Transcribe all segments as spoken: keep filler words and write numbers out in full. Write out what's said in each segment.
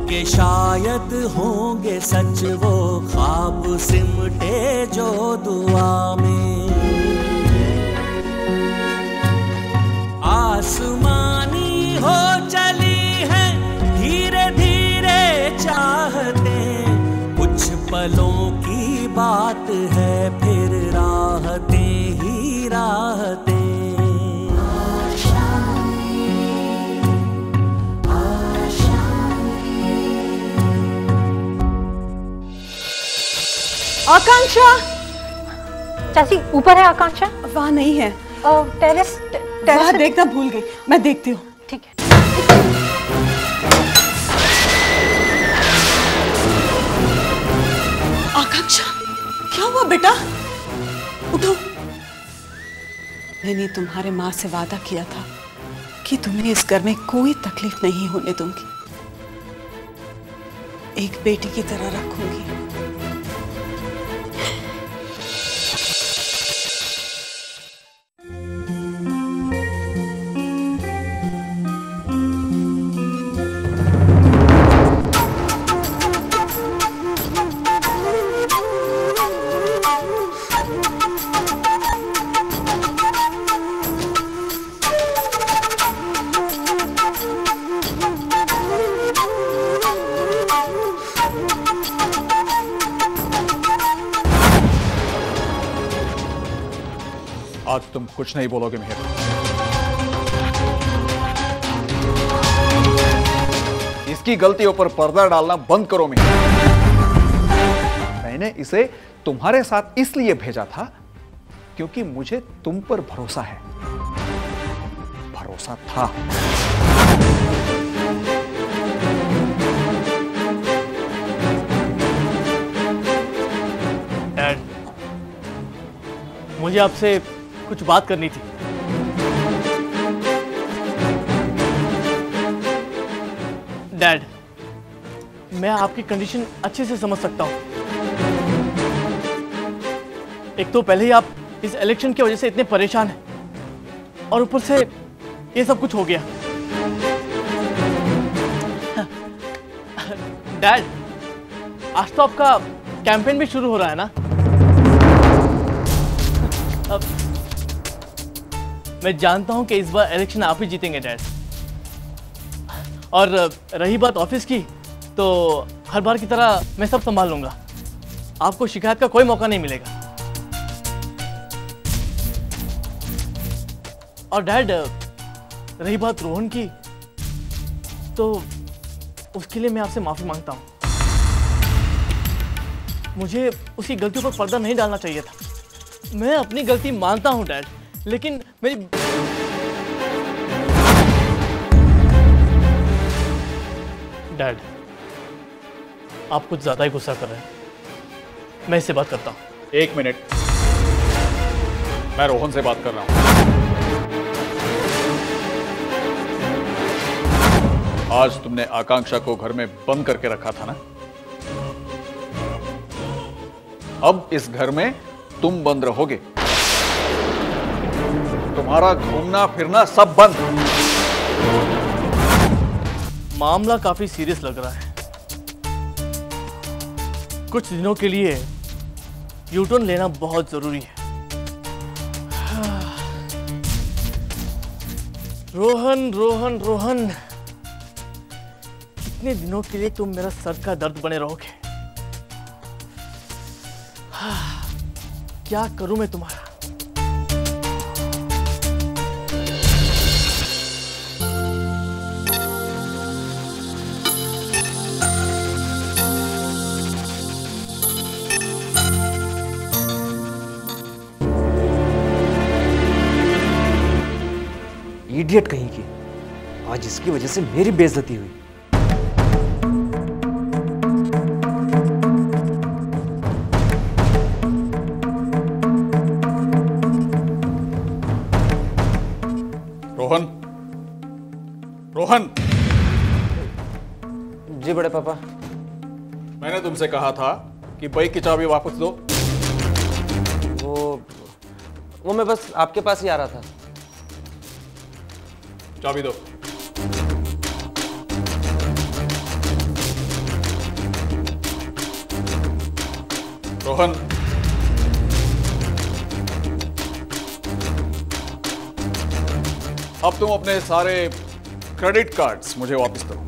के शायद होंगे सच वो ख्वाब सिमटे जो दुआ में। आसमानी हो चली है धीरे धीरे चाहते, कुछ पलों की बात है फिर राहतें ही राहतें। आकांक्षा, चाची ऊपर है आकांक्षा? वहाँ नहीं है। टेरेस टेरेस देखना भूल गई, मैं देखती हूँ। ठीक है। आकांक्षा, क्या हुआ बेटा? उठो। मैंने तुम्हारे माँ से वादा किया था कि तुम्हें इस घर में कोई तकलीफ नहीं होने दूंगी, एक बेटी की तरह रखूंगी। आज तुम कुछ नहीं बोलोगे मेहर। इसकी गलतियों पर पर्दा डालना बंद करो मेहर। मैंने इसे तुम्हारे साथ इसलिए भेजा था क्योंकि मुझे तुम पर भरोसा है, भरोसा था। डैड, मुझे आपसे कुछ बात करनी थी। डैड, मैं आपकी कंडीशन अच्छे से समझ सकता हूं। एक तो पहले ही आप इस इलेक्शन की वजह से इतने परेशान हैं और ऊपर से ये सब कुछ हो गया। डैड, आज तो आपका कैंपेन भी शुरू हो रहा है ना? अब मैं जानता हूं कि इस बार इलेक्शन आप ही जीतेंगे डैड। और रही बात ऑफिस की, तो हर बार की तरह मैं सब संभाल लूंगा, आपको शिकायत का कोई मौका नहीं मिलेगा। और डैड, रही बात रोहन की, तो उसके लिए मैं आपसे माफी मांगता हूं। मुझे उसकी गलतियों पर पर्दा नहीं डालना चाहिए था। मैं अपनी गलती मानता हूं डैड, लेकिन मेरी डैड, आप कुछ ज्यादा ही गुस्सा कर रहे हैं। मैं इससे बात करता हूं। एक मिनट, मैं रोहन से बात कर रहा हूं। आज तुमने आकांक्षा को घर में बंद करके रखा था ना? अब इस घर में तुम बंद रहोगे, तुम्हारा घूमना फिरना सब बंद। मामला काफी सीरियस लग रहा है। कुछ दिनों के लिए यू टर्न लेना बहुत जरूरी है। रोहन रोहन रोहन, कितने दिनों के लिए तुम मेरा सर का दर्द बने रहोगे? क्या करूं मैं तुम्हारा? इडियट कहीं की, आज इसकी वजह से मेरी बेइज्जती हुई। रोहन, रोहन। जी बड़े पापा। मैंने तुमसे कहा था कि बाइक की चाबी वापस दो। वो वो मैं बस आपके पास ही आ रहा था। चाबी दो। रोहन, अब तुम अपने सारे क्रेडिट कार्ड्स मुझे वापस करो।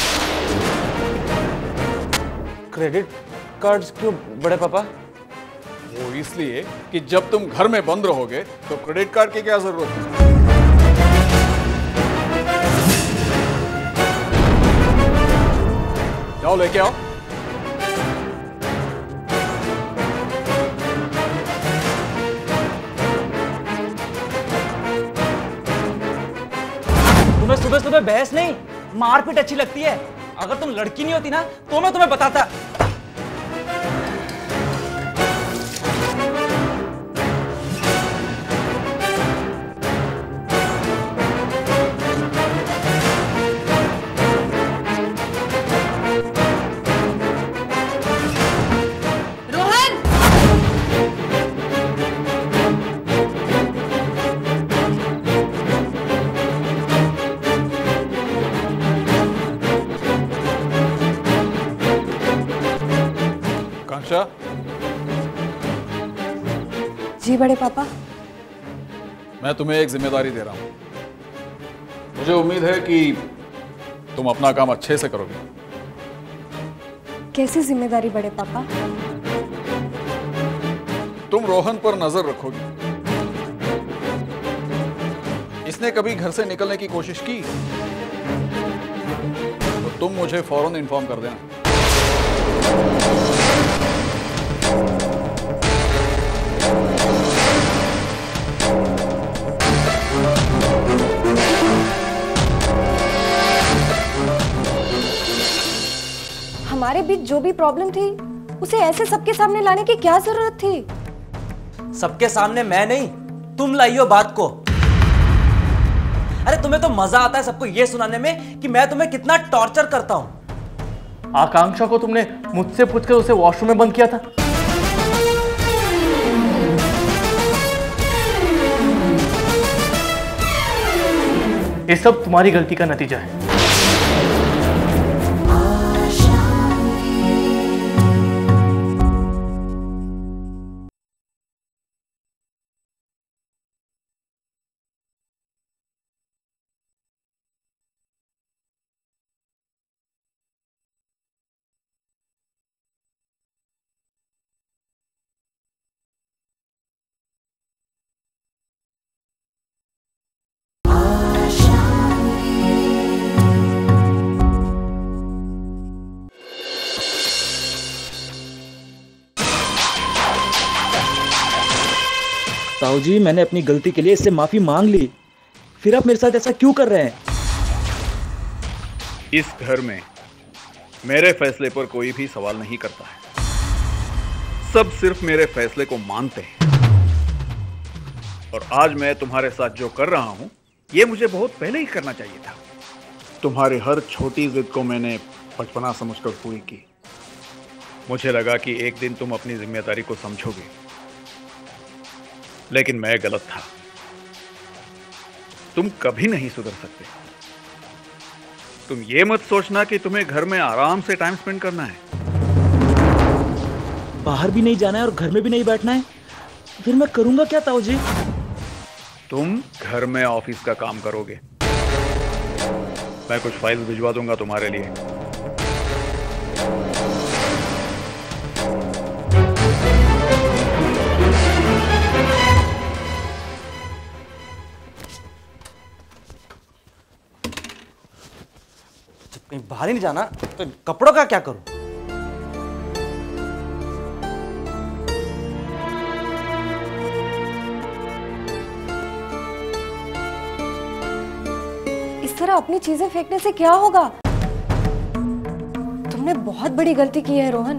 क्रेडिट कार्ड्स क्यों बड़े पापा? वो इसलिए कि जब तुम घर में बंद रहोगे तो क्रेडिट कार्ड की क्या जरूरत है। जाओ लेके आओ। तुम्हें सुबह सुबह बहस नहीं, मारपीट अच्छी लगती है। अगर तुम लड़की नहीं होती ना तो मैं तुम्हें बताता। जी बड़े पापा। मैं तुम्हें एक जिम्मेदारी दे रहा हूं। मुझे उम्मीद है कि तुम अपना काम अच्छे से करोगे। कैसी जिम्मेदारी बड़े पापा? तुम रोहन पर नजर रखोगी। इसने कभी घर से निकलने की कोशिश की तो तुम मुझे फौरन इन्फॉर्म कर देना। हमारे बीच जो भी प्रॉब्लम थी उसे ऐसे सबके सामने लाने की क्या जरूरत थी? सबके सामने मैं नहीं, तुम लाई हो बात को। अरे तुम्हें तो मजा आता है सबको ये सुनाने में कि मैं तुम्हें कितना टॉर्चर करता हूं। आकांक्षा को तुमने मुझसे पूछकर उसे वॉशरूम में बंद किया था। ये सब तुम्हारी गलती का नतीजा है। ताऊ जी, मैंने अपनी गलती के लिए इससे माफी मांग ली, फिर आप मेरे साथ ऐसा क्यों कर रहे हैं? इस घर में मेरे फैसले पर कोई भी सवाल नहीं करता है। सब सिर्फ मेरे फैसले को मानते हैं। और आज मैं तुम्हारे साथ जो कर रहा हूं ये मुझे बहुत पहले ही करना चाहिए था। तुम्हारी हर छोटी जिद को मैंने बचपना समझकर पूरी की। मुझे लगा कि एक दिन तुम अपनी जिम्मेदारी को समझोगे, लेकिन मैं गलत था। तुम कभी नहीं सुधर सकते। तुम ये मत सोचना कि तुम्हें घर में आराम से टाइम स्पेंड करना है। बाहर भी नहीं जाना है और घर में भी नहीं बैठना है, फिर मैं करूंगा क्या ताऊ जी? तुम घर में ऑफिस का काम करोगे। मैं कुछ फाइल्स भिजवा दूंगा तुम्हारे लिए। कहीं बाहर ही नहीं जाना तो कपड़ों का क्या करूं? इस तरह अपनी चीजें फेंकने से क्या होगा? तुमने बहुत बड़ी गलती की है रोहन।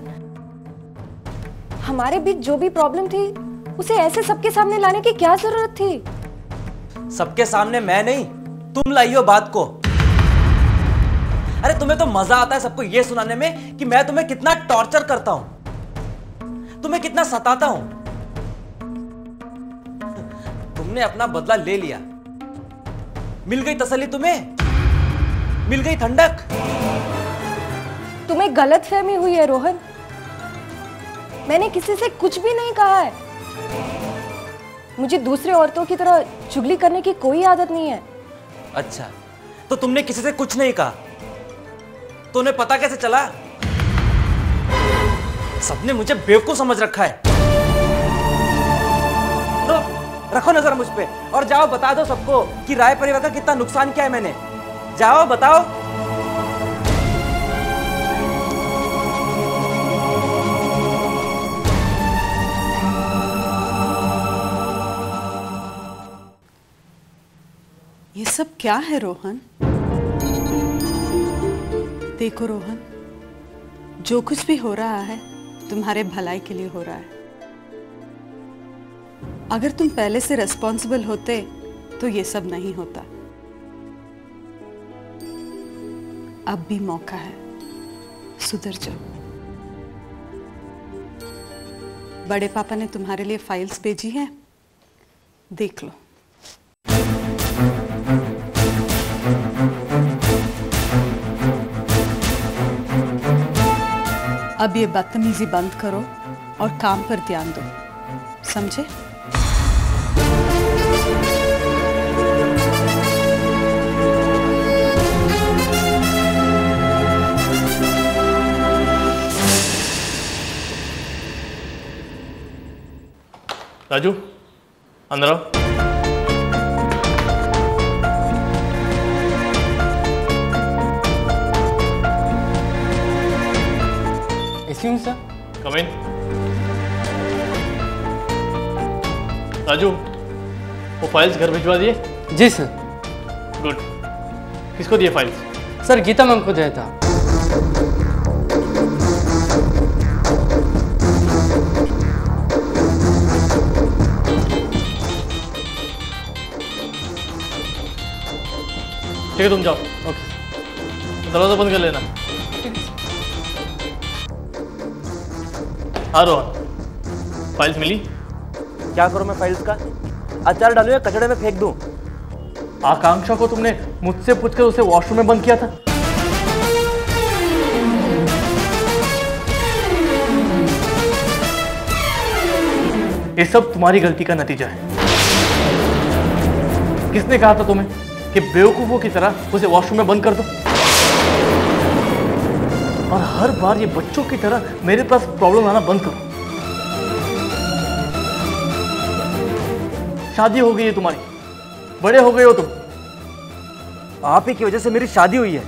हमारे बीच जो भी प्रॉब्लम थी उसे ऐसे सबके सामने लाने की क्या जरूरत थी? सबके सामने मैं नहीं, तुम लाई हो बात को। अरे तुम्हें तो मजा आता है सबको ये सुनाने में कि मैं तुम्हें कितना टॉर्चर करता हूं, तुम्हें कितना सताता हूं। तुमने अपना बदला ले लिया, मिल गई तसल्ली, तुम्हें मिल गई ठंडक। तुम्हें गलतफहमी हुई है रोहन। मैंने किसी से कुछ भी नहीं कहा है। मुझे दूसरे औरतों की तरह चुगली करने की कोई आदत नहीं है। अच्छा, तो तुमने किसी से कुछ नहीं कहा, तो उन्हें पता कैसे चला? सबने मुझे बेवकूफ समझ रखा है। तो रखो नजर मुझ पे और जाओ बता दो सबको कि राय परिवार का कितना नुकसान किया है मैंने। जाओ बताओ। ये सब क्या है रोहन? देखो रोहन, जो कुछ भी हो रहा है तुम्हारे भलाई के लिए हो रहा है। अगर तुम पहले से रिस्पॉन्सिबल होते तो ये सब नहीं होता। अब भी मौका है, सुधर जाओ। बड़े पापा ने तुम्हारे लिए फाइल्स भेजी हैं, देख लो। अब ये बदतमीजी बंद करो और काम पर ध्यान दो, समझे? राजू, अंदर आओ। Excuse sir. Come in. Raju, वो फाइल्स घर भिजवा दिए? जी सर। गुड। किसको दिए फाइल्स? सर गीता मैम को दिया था। ठीक है, तुम जाओ। ओके, दरवाजा बंद कर लेना। हाँ रोहन, फाइल्स मिली? क्या करूं मैं फाइल्स का? अचार डालूं या कचड़े में फेंक दूं? आकांक्षा को तुमने मुझसे पूछकर उसे वॉशरूम में बंद किया था। ये सब तुम्हारी गलती का नतीजा है। किसने कहा था तुम्हें कि बेवकूफों की तरह उसे वॉशरूम में बंद कर दो? और हर बार ये बच्चों की तरह मेरे पास प्रॉब्लम आना बंद करो। शादी हो गई है तुम्हारी, बड़े हो गए हो तुम। आप ही की वजह से मेरी शादी हुई है।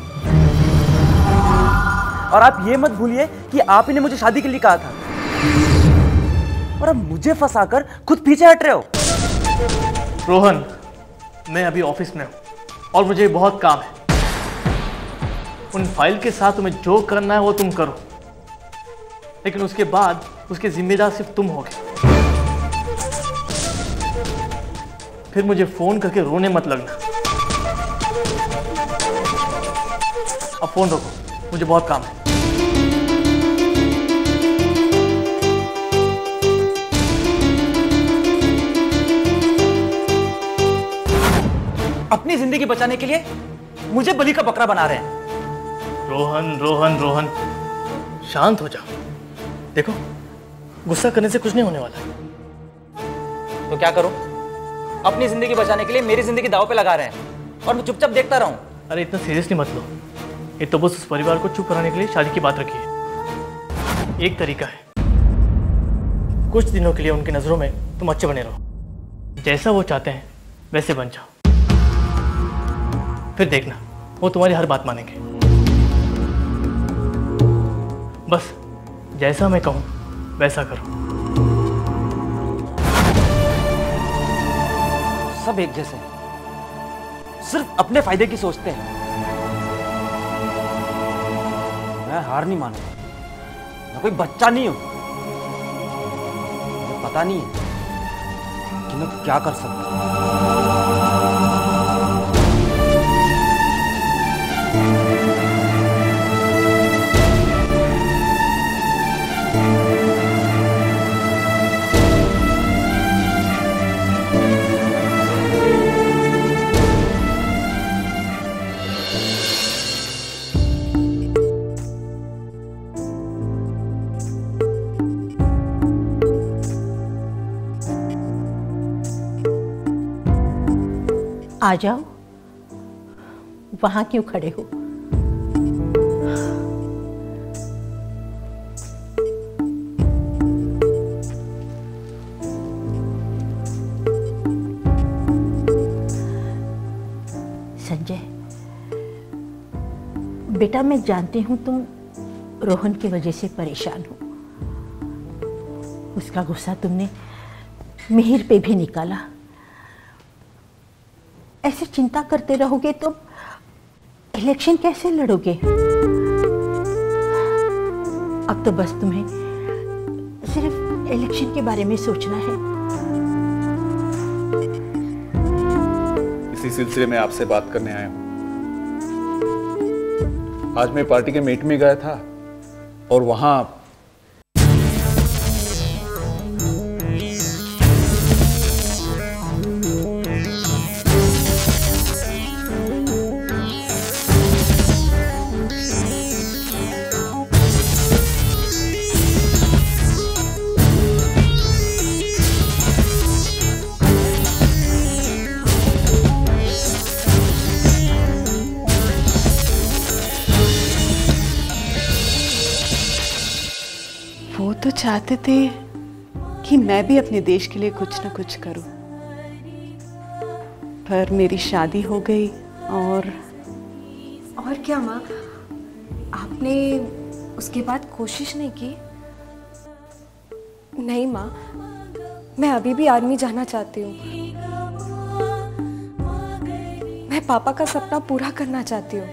और आप ये मत भूलिए कि आप ही ने मुझे शादी के लिए कहा था, और अब मुझे फंसाकर खुद पीछे हट रहे हो। रोहन, मैं अभी ऑफिस में हूं और मुझे बहुत काम है। उन फाइल के साथ तुम्हें जो करना है वो तुम करो, लेकिन उसके बाद उसके जिम्मेदार सिर्फ तुम होगे। फिर मुझे फोन करके रोने मत लगना। अब फोन रखो, मुझे बहुत काम है। अपनी जिंदगी बचाने के लिए मुझे बलि का बकरा बना रहे हैं। रोहन रोहन रोहन, शांत हो जाओ। देखो, गुस्सा करने से कुछ नहीं होने वाला। तो क्या करूं? अपनी जिंदगी बचाने के लिए मेरी जिंदगी दांव पे लगा रहे हैं और मैं चुपचाप देखता रहूं। अरे इतना सीरियसली मत लो। ये तो बस उस परिवार को चुप कराने के लिए शादी की बात रखी है। एक तरीका है, कुछ दिनों के लिए उनकी नजरों में तुम अच्छे बने रहो। जैसा वो चाहते हैं वैसे बन जाओ, फिर देखना वो तुम्हारी हर बात मानेंगे। बस जैसा मैं कहूं वैसा करो। सब एक जैसे हैं, सिर्फ अपने फायदे की सोचते हैं। मैं हार नहीं मानूंगा। मैं कोई बच्चा नहीं हूं। मुझे पता नहीं है कि मैं क्या कर सकता हूं। आ जाओ, वहां क्यों खड़े हो? संजय बेटा, मैं जानती हूं तुम रोहन की वजह से परेशान हो। उसका गुस्सा तुमने मिहिर पे भी निकाला। ऐसे चिंता करते रहोगे तो इलेक्शन कैसे लड़ोगे? अब तो बस तुम्हें सिर्फ इलेक्शन के बारे में सोचना है। इसी सिलसिले में आपसे बात करने आया हूं। आज मैं पार्टी के मीट में गया था और वहां वो तो चाहते थे कि मैं भी अपने देश के लिए कुछ ना कुछ करूं, पर मेरी शादी हो गई और और क्या माँ, आपने उसके बाद कोशिश नहीं की? नहीं माँ, मैं अभी भी आर्मी जाना चाहती हूँ। मैं पापा का सपना पूरा करना चाहती हूँ।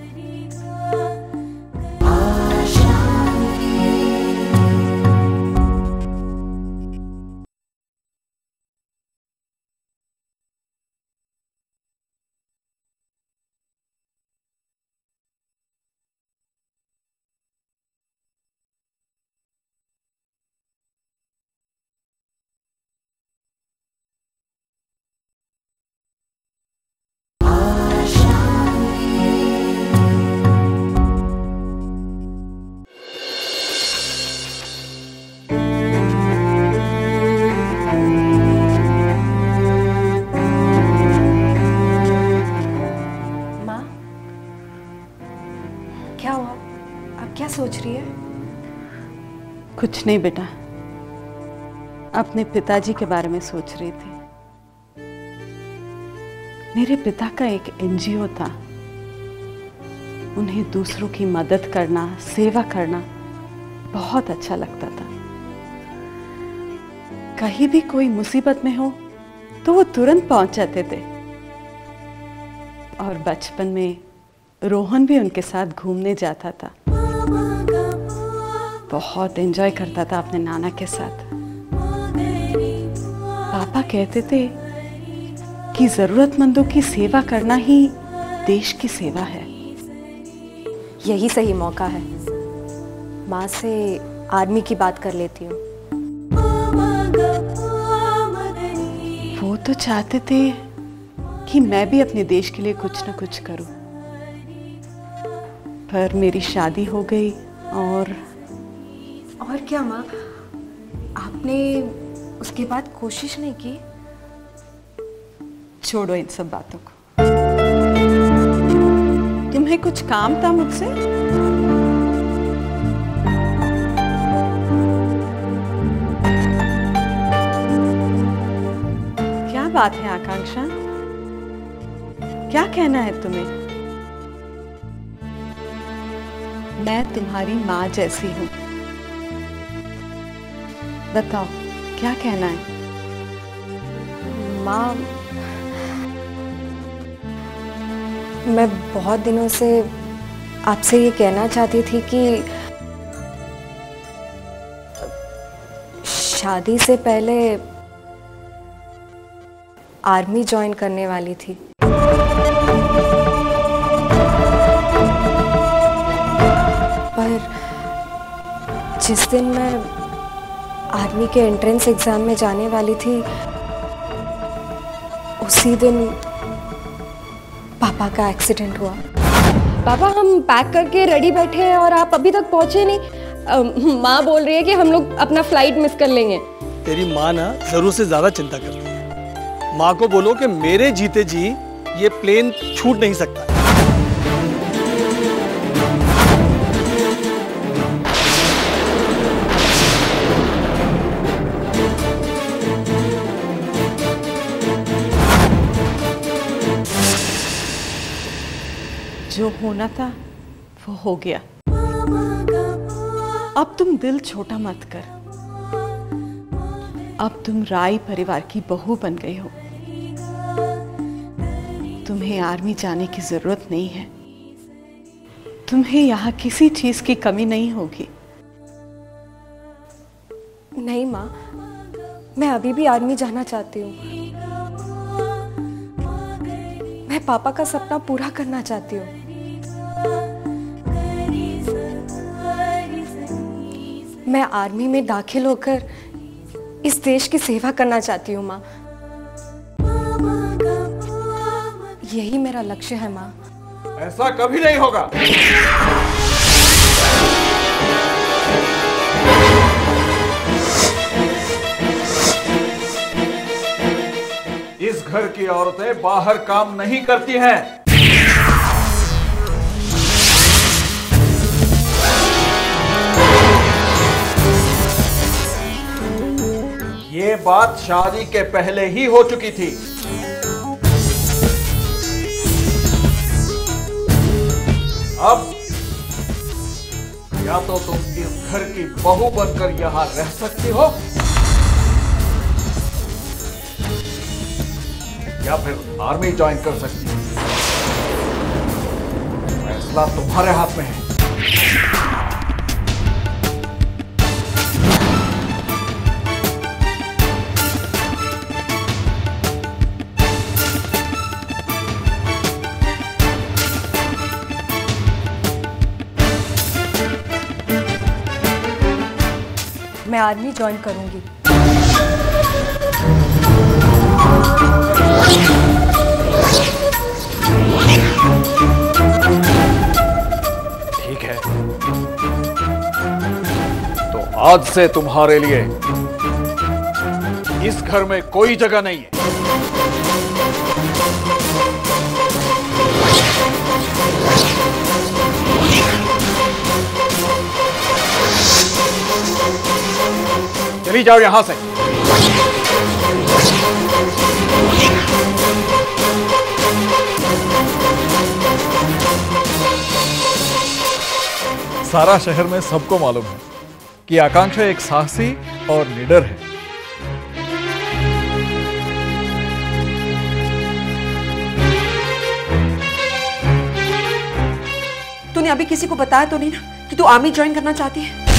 क्या हुआ? आप क्या सोच रही है? कुछ नहीं बेटा, अपने पिताजी के बारे में सोच रही थी। मेरे पिता का एक एनजीओ था। उन्हें दूसरों की मदद करना, सेवा करना बहुत अच्छा लगता था। कहीं भी कोई मुसीबत में हो तो वो तुरंत पहुंच जाते थे। और बचपन में रोहन भी उनके साथ घूमने जाता था। बहुत एंजॉय करता था अपने नाना के साथ। पापा कहते थे कि जरूरतमंदों की सेवा करना ही देश की सेवा है। यही सही मौका है। माँ से आर्मी की बात कर लेती हूँ। वो तो चाहते थे कि मैं भी अपने देश के लिए कुछ न कुछ करूं, पर मेरी शादी हो गई और और क्या माँ, आपने उसके बाद कोशिश नहीं की? छोड़ो इन सब बातों को। तुम्हें कुछ काम था मुझसे? क्या बात है आकांक्षा? क्या कहना है तुम्हें? मैं तुम्हारी माँ जैसी हूँ। बताओ क्या कहना है? माँ, मैं बहुत दिनों से आपसे ये कहना चाहती थी कि शादी से पहले आर्मी ज्वाइन करने वाली थी। पर जिस दिन मैं आर्मी के एंट्रेंस एग्जाम में जाने वाली थी, उसी दिन पापा का एक्सीडेंट हुआ। पापा, हम पैक करके रेडी बैठे हैं और आप अभी तक पहुंचे नहीं। माँ बोल रही है कि हम लोग अपना फ्लाइट मिस कर लेंगे। तेरी माँ ना जरूर से ज्यादा चिंता करती है। माँ को बोलो कि मेरे जीते जी ये प्लेन छूट नहीं सकता। जो होना था वो हो गया। अब तुम दिल छोटा मत कर। अब तुम राय परिवार की बहू बन गई हो। तुम्हें आर्मी जाने की जरूरत नहीं है। तुम्हें यहाँ किसी चीज की कमी नहीं होगी। नहीं माँ, मैं अभी भी आर्मी जाना चाहती हूँ। मैं पापा का सपना पूरा करना चाहती हूँ। मैं आर्मी में दाखिल होकर इस देश की सेवा करना चाहती हूँ माँ। यही मेरा लक्ष्य है माँ। ऐसा कभी नहीं होगा। इस घर की औरतें बाहर काम नहीं करती हैं। ये बात शादी के पहले ही हो चुकी थी। अब या तो तुम इस घर की बहू बनकर यहां रह सकती हो या फिर आर्मी ज्वाइन कर सकती हो। फैसला तुम्हारे हाथ में है। मैं आर्मी ज्वाइन करूंगी। ठीक है, तो आज से तुम्हारे लिए इस घर में कोई जगह नहीं है। चली जाओ यहां से। सारा शहर में सबको मालूम है कि आकांक्षा एक साहसी और निडर है। तूने अभी किसी को बताया तो नहीं ना कि तू आर्मी ज्वाइन करना चाहती है?